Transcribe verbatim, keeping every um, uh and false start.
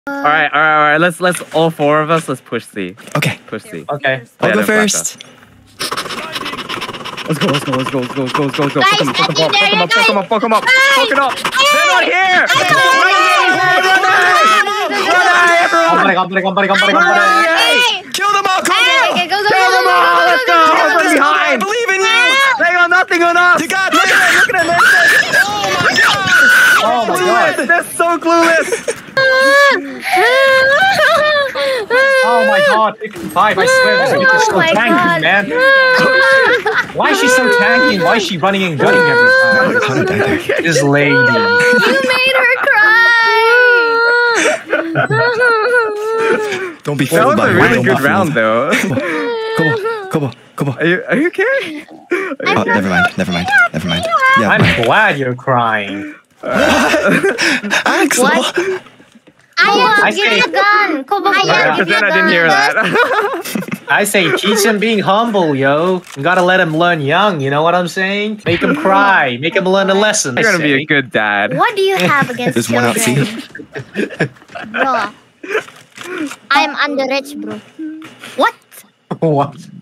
All right, all right, all right. Let's let's all four of us. Let's push C. Okay. Push C. Okay. I'll go first. Let's go. Let's go. Let's go. Let's go. Let's go. Let's go. Let's go. Guys, Fuck them up. get in Fuck them there, up. Fuck them up. Fuck them up. Fuck them up. They're not here. Run I'm everyone. buddy, I'm buddy, I'm buddy, I'm buddy, I'm buddy. Kill them all, Kobo! Okay, go, go, Kill them all. Let's go. You got From this, Kobo. I behind. believe in you! They got nothing on us. You got Look this! at it. Look at it. Oh my god! Oh my Clueless. god. They're so clueless. Oh my god. fifty-five, I swear this bitch is so Oh my tanky, God. man. Why is she so tanky and why is she running and gunning every time? How did I die there? This lady. You made her cry. Don't be That fooled was by a her. really Don't good be round, fooled. though. Kobo, Kobo, Kobo. Are you are you okay? Oh, never mind, never mind, never mind. Yeah, I'm mind. glad you're crying. Axel! What? I Ayun, give me say- a gun. Kobo, Yeah. ayun, give me a Then I didn't hear gun. that. I say teach him being humble, yo. You gotta let him learn young, you know what I'm saying? Make him cry, make him learn a lesson. I You're gonna be say. a good dad. What do you have against There's one out, children? see? Bro, I'm underage, bro. What? What?